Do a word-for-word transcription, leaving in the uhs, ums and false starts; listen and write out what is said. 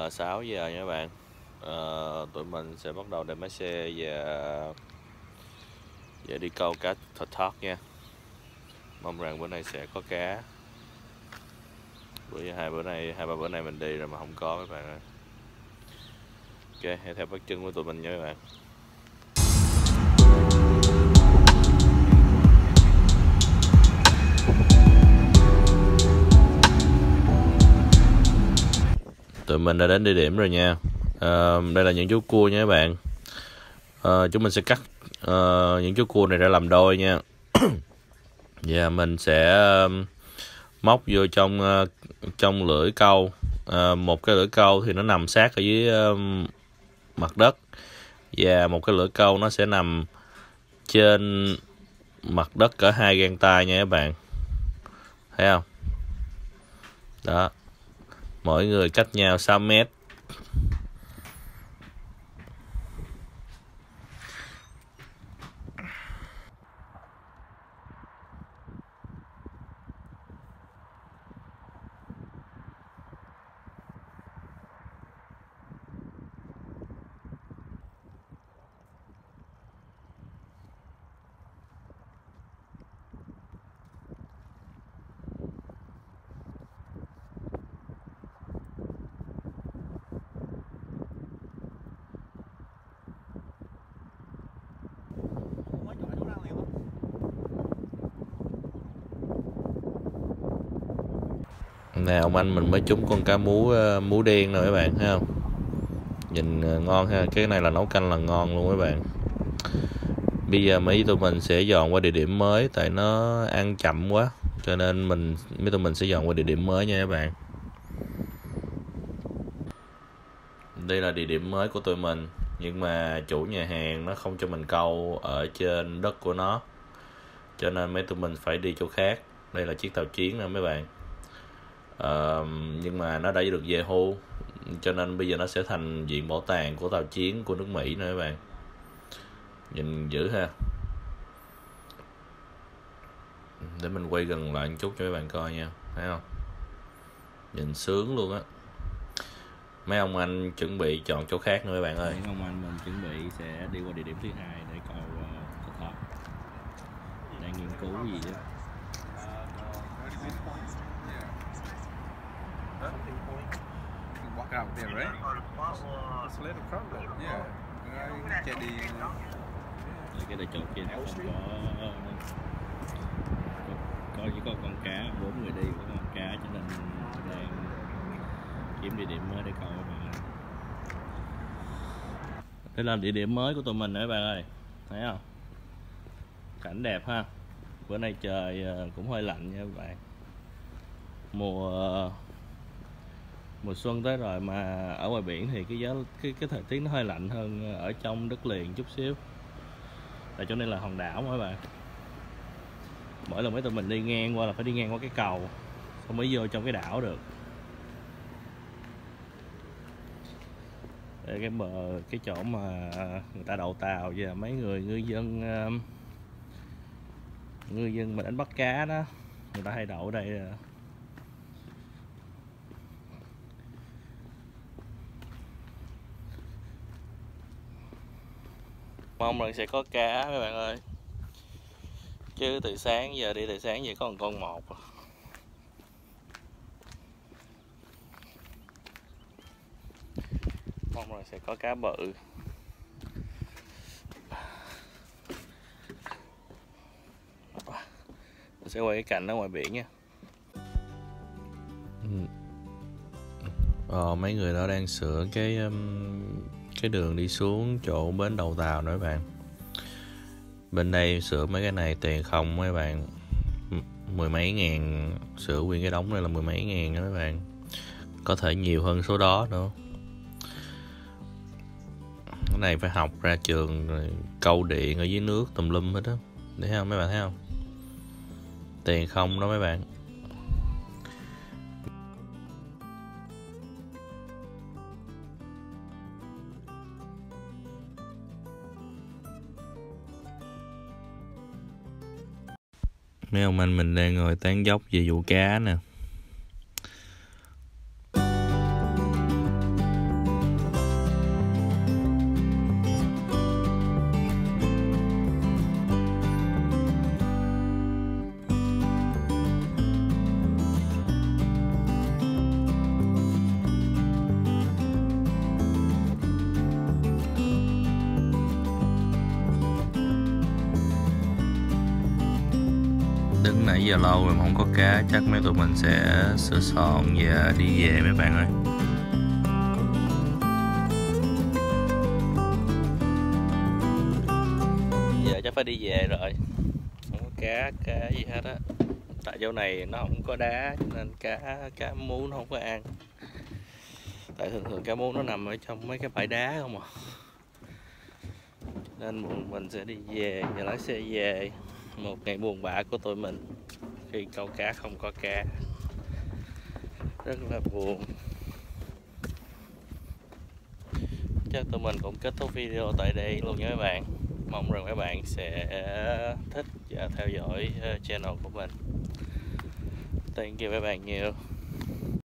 là sáu giờ nha các bạn. à, Tụi mình sẽ bắt đầu đem máy xe và và đi câu cá thật thót nha. Mong rằng bữa nay sẽ có cá. Bữa hai bữa nay hai ba bữa nay mình đi rồi mà không có các bạn ơi. Ok, hãy theo bước chân của tụi mình nha các bạn. Tụi mình đã đến địa điểm rồi nha. à, Đây là những chú cua nha các bạn. à, Chúng mình sẽ cắt uh, những chú cua này ra làm đôi nha. Và mình sẽ uh, móc vô trong uh, trong lưỡi câu. uh, Một cái lưỡi câu thì nó nằm sát ở dưới uh, mặt đất, và một cái lưỡi câu nó sẽ nằm trên mặt đất cỡ hai gang tay nha các bạn. Thấy không? Đó. Mỗi người cách nhau sáu mét. Nè ông anh mình mới trúng con cá mú mú đen rồi các bạn, thấy không? Nhìn ngon ha, cái này là nấu canh là ngon luôn các bạn. Bây giờ mấy tụi mình sẽ dọn qua địa điểm mới, tại nó ăn chậm quá, cho nên mình mấy tụi mình sẽ dọn qua địa điểm mới nha các bạn. Đây là địa điểm mới của tụi mình, nhưng mà chủ nhà hàng nó không cho mình câu ở trên đất của nó, cho nên mấy tụi mình phải đi chỗ khác. Đây là chiếc tàu chiến nè mấy bạn. Uh, nhưng mà nó đã được về hưu, cho nên bây giờ nó sẽ thành viện bảo tàng của tàu chiến của nước Mỹ nữa các bạn. Nhìn dữ ha. Để mình quay gần lại một chút cho các bạn coi nha, thấy không? Nhìn sướng luôn á. Mấy ông anh chuẩn bị chọn chỗ khác nữa các bạn ơi. Mấy ông anh mình chuẩn bị sẽ đi qua địa điểm thứ hai để câu uh, thọt. Đang nghiên cứu gì đó. Walk out there, right? Just let it come though. Yeah. Chạy đi. Ở cái đại chỗ kia không có, có, có chỉ có con cá, bốn người đi có con cá, cho nên đang kiếm địa điểm mới để câu các bạn. Đây là địa điểm mới của tụi mình nữa các bạn ơi, thấy không? Cảnh đẹp ha. Bữa nay trời cũng hơi lạnh nha các bạn. Mùa mùa xuân tới rồi mà ở ngoài biển thì cái gió cái cái thời tiết nó hơi lạnh hơn ở trong đất liền chút xíu. Tại chỗ này là hòn đảo mà các bạn. Mỗi lần mấy tụi mình đi ngang qua là phải đi ngang qua cái cầu, xong mới vô trong cái đảo được. Đây cái bờ, cái chỗ mà người ta đậu tàu và mấy người ngư dân ngư dân mà đánh bắt cá đó, người ta hay đậu ở đây. Mong rằng sẽ có cá các bạn ơi, chứ từ sáng giờ đi từ sáng giờ có một con một. Mong rằng sẽ có cá bự. Mình sẽ quay cái cảnh ở ngoài biển nha. Ờ, mấy người đó đang sửa cái cái đường đi xuống chỗ bến đầu tàu nữa các bạn. Bên đây sửa mấy cái này tiền không mấy bạn, mười mấy ngàn, sửa nguyên cái đống này là mười mấy ngàn đó mấy bạn, có thể nhiều hơn số đó nữa. Cái này phải học ra trường rồi câu điện ở dưới nước tùm lum hết đó, thấy không mấy bạn, thấy không? Tiền không đó mấy bạn. Mấy ông anh mình đang ngồi tán dóc về vụ cá nè. nãy giờ lâu rồi mà không có cá, chắc mấy tụi mình sẽ sửa soạn và đi về mấy bạn ơi. Giờ chắc phải đi về rồi, không có cá cá gì hết á. Tại chỗ này nó không có đá cho nên cá cá mú nó không có ăn. Tại thường thường cá mú nó nằm ở trong mấy cái bãi đá không à. Nên mình sẽ đi về và lái xe về. Một ngày buồn bã của tụi mình khi câu cá không có cá, rất là buồn. Chắc tụi mình cũng kết thúc video tại đây luôn nha các bạn. Mong rằng các bạn sẽ thích và theo dõi channel của mình. Thank you các bạn nhiều.